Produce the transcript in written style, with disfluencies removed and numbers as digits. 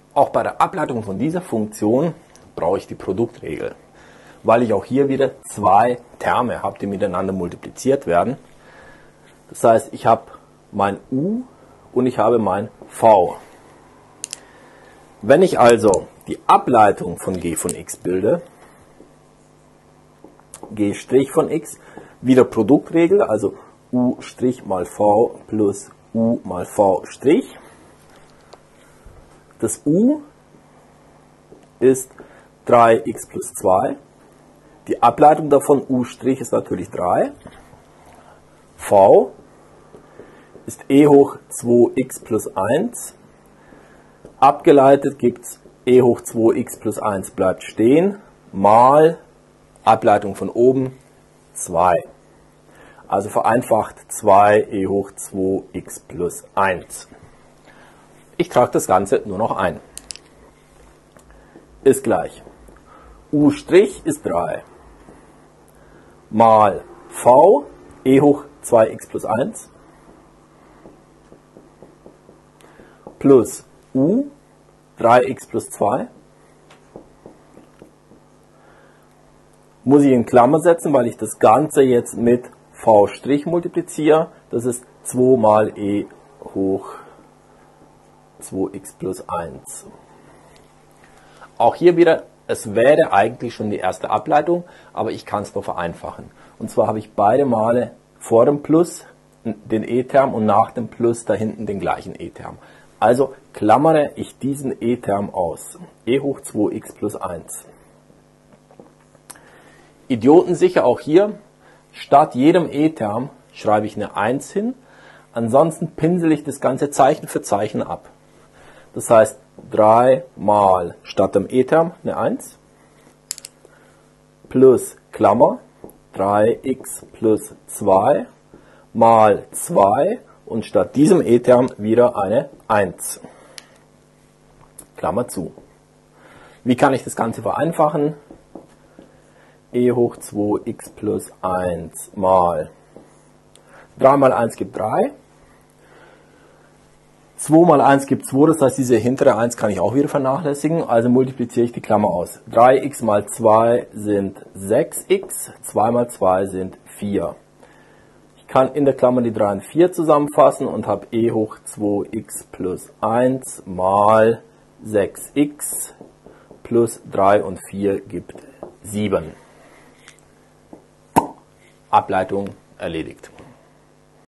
Auch bei der Ableitung von dieser Funktion brauche ich die Produktregel, weil ich auch hier wieder zwei Terme habe, die miteinander multipliziert werden. Das heißt, ich habe mein U und ich habe mein V. Wenn ich also die Ableitung von g von x bilde, g' von x, wieder Produktregel, also u' mal v plus u mal v'. Das u ist 3x plus 2. Die Ableitung davon, u' ist natürlich 3. V ist e hoch 2x plus 1. Abgeleitet gibt es e hoch 2x plus 1 bleibt stehen, mal Ableitung von oben 2. Also vereinfacht 2 e hoch 2x plus 1. Ich trage das Ganze nur noch ein. Ist gleich. U' ist 3 mal v e hoch 2x plus 1 plus u 3x plus 2 muss ich in Klammer setzen, weil ich das Ganze jetzt mit v' multipliziere. Das ist 2 mal e hoch 2x plus 1. Auch hier wieder, es wäre eigentlich schon die erste Ableitung, aber ich kann es noch vereinfachen. Und zwar habe ich beide Male vor dem Plus den e-Term und nach dem Plus da hinten den gleichen e-Term. Also klammere ich diesen e-Term aus. E hoch 2x plus 1. Idiotensicher auch hier, statt jedem e-Term schreibe ich eine 1 hin, ansonsten pinsel ich das Ganze Zeichen für Zeichen ab. Das heißt 3 mal statt dem e-Term eine 1 plus Klammer 3x plus 2 mal 2 und statt diesem e-Term wieder eine 1. Klammer zu. Wie kann ich das Ganze vereinfachen? E hoch 2x plus 1 mal 3 mal 1 gibt 3. 2 mal 1 gibt 2, das heißt, diese hintere 1 kann ich auch wieder vernachlässigen, also multipliziere ich die Klammer aus. 3x mal 2 sind 6x, 2 mal 2 sind 4. Ich kann in der Klammer die 3 und 4 zusammenfassen und habe e hoch 2x plus 1 mal 6x plus 3 und 4 gibt 7. Ableitung erledigt.